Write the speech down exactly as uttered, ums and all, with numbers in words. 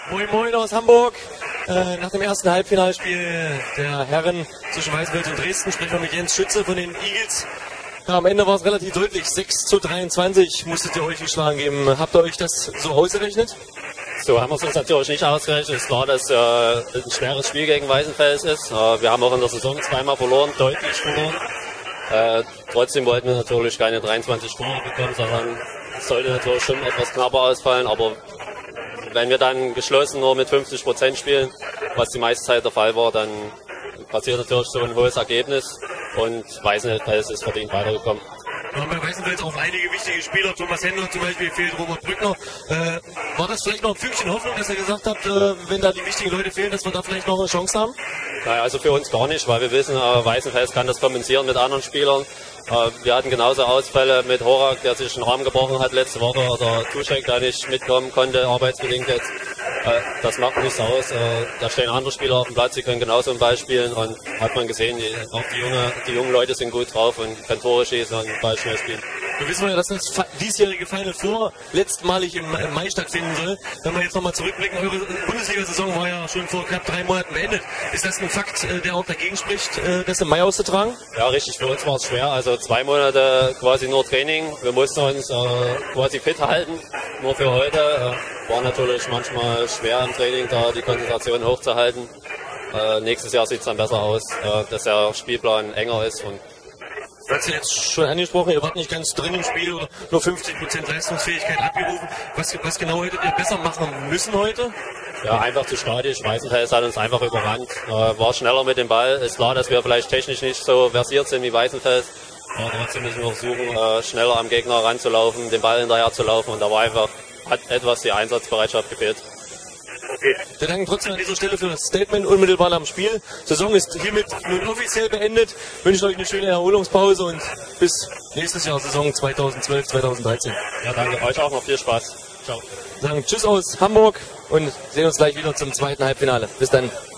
Moin Moin aus Hamburg. Äh, nach dem ersten Halbfinalspiel der Herren zwischen Weißenfels und Dresden sprechen wir mit Jens Schütze von den Eagles. Ja, am Ende war es relativ deutlich, sechs zu dreiundzwanzig musstet ihr euch geschlagen geben. Habt ihr euch das so ausgerechnet? So haben wir es uns natürlich nicht ausgerechnet. Es ist klar, dass äh, ein schweres Spiel gegen Weißenfels ist. Äh, wir haben auch in der Saison zweimal verloren, deutlich verloren. Äh, trotzdem wollten wir natürlich keine dreiundzwanzig Tore bekommen, sondern es sollte natürlich schon etwas knapper ausfallen. Aber wenn wir dann geschlossen nur mit fünfzig Prozent spielen, was die meiste Zeit der Fall war, dann passiert natürlich so ein hohes Ergebnis und Weißenfels ist verdient weitergekommen. Wir haben bei Weißenfels auch einige wichtige Spieler, Thomas Händler zum Beispiel, fehlt Robert Brückner. Äh, war das vielleicht noch ein Fünkchen Hoffnung, dass ihr gesagt habt, äh, wenn da die wichtigen Leute fehlen, dass wir da vielleicht noch eine Chance haben? Naja, also für uns gar nicht, weil wir wissen, äh, Weißenfels kann das kompensieren mit anderen Spielern. Äh, wir hatten genauso Ausfälle mit Horak, der sich den Arm gebrochen hat letzte Woche, oder Tuschek, der nicht mitkommen konnte, arbeitsbedingt jetzt. Äh, das macht nichts aus. Äh, da stehen andere Spieler auf dem Platz, die können genauso einen Ball spielen, und hat man gesehen, die, auch die, junge, die jungen Leute sind gut drauf und können Tore schießen und Ball schnell spielen. Wir wissen ja, dass das diesjährige Final Four letztmalig im Mai stattfinden soll. Wenn wir jetzt nochmal zurückblicken, eure Bundesliga-Saison war ja schon vor knapp drei Monaten beendet. Ist das ein Fakt, der auch dagegen spricht, das im Mai auszutragen? Ja, richtig. Für uns war es schwer. Also zwei Monate quasi nur Training. Wir mussten uns äh, quasi fit halten, nur für heute. Äh, war natürlich manchmal schwer im Training, da die Konzentration hochzuhalten. Äh, nächstes Jahr sieht es dann besser aus, äh, dass der Spielplan enger ist. Und du hast ja jetzt schon angesprochen, ihr wart nicht ganz drin im Spiel oder nur fünfzig Prozent Leistungsfähigkeit abgerufen. Was, was genau hättet ihr besser machen müssen heute? Ja, einfach zu statisch. Weißenfels hat uns einfach überrannt. Äh, war schneller mit dem Ball. Ist klar, dass wir vielleicht technisch nicht so versiert sind wie Weißenfels. Aber trotzdem müssen wir versuchen, äh, schneller am Gegner ranzulaufen, den Ball hinterher zu laufen. Und da war einfach, hat etwas die Einsatzbereitschaft gefehlt. Okay. Wir danken trotzdem an dieser Stelle für das Statement unmittelbar am Spiel. Die Saison ist hiermit nun offiziell beendet. Ich wünsche euch eine schöne Erholungspause und bis nächstes Jahr, Saison zweitausendzwölf zweitausenddreizehn. Ja, danke. Euch auch noch viel Spaß. Ciao. Wir sagen Tschüss aus Hamburg und sehen uns gleich wieder zum zweiten Halbfinale. Bis dann.